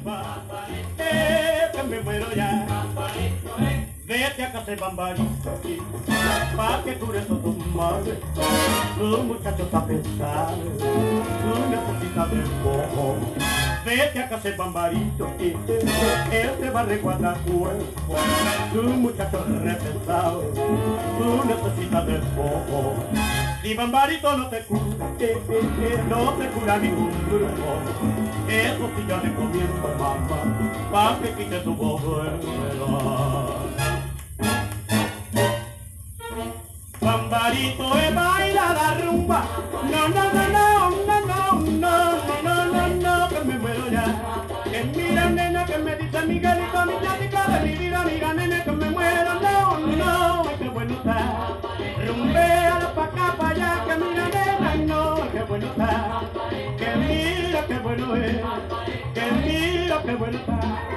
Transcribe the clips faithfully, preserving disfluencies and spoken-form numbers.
rumba, eh, que me muero ya. Vete a casa de Bambarito, pa' que cure todo tu madre. Tu muchacho está pensado, tú necesitas de poco. Vete a casa de Bambarito, él te va a reguardar cuerpo. Tu muchacho repensado, tú necesitas de poco. Si Bambarito no te cura, eh, eh, eh, no te cura ningún grupo. Eso sí yo recomiendo, mamá, pa' que quite tu enfermedad. Bambarito es baila la rumba, no, no, no, no, no, no, no, no, no, no, que me muero ya. Que mira nena que me dice Miguelito, mi plática de mi vida, mira nena que me muero, no, no, qué bueno está. Rumbea pa' acá, pa' allá, que mira nena, no, qué bueno está. Que mira qué bueno es, que mira qué bueno está.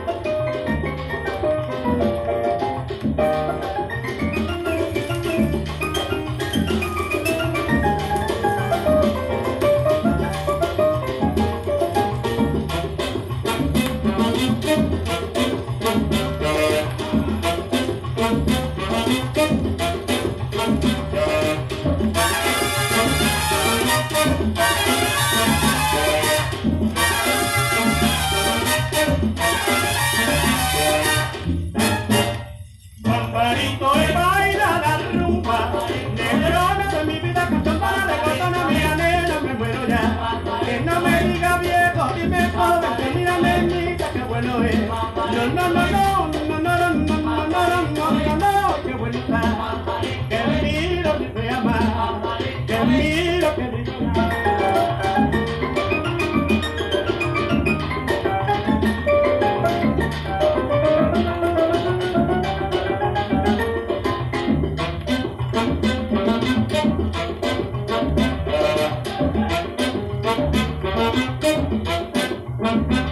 Bambarito es baila la rumba, negrona de mi vida, cachampana de gotana, mira nena, me muero ya. Que no me diga viejo, dime joven, que mira nenita, qué bueno es. No, no, no, no, no, no, no, no, no, no, no, no, no, qué bueno está. Que miro que te ama, que miro que te ama. Thank you.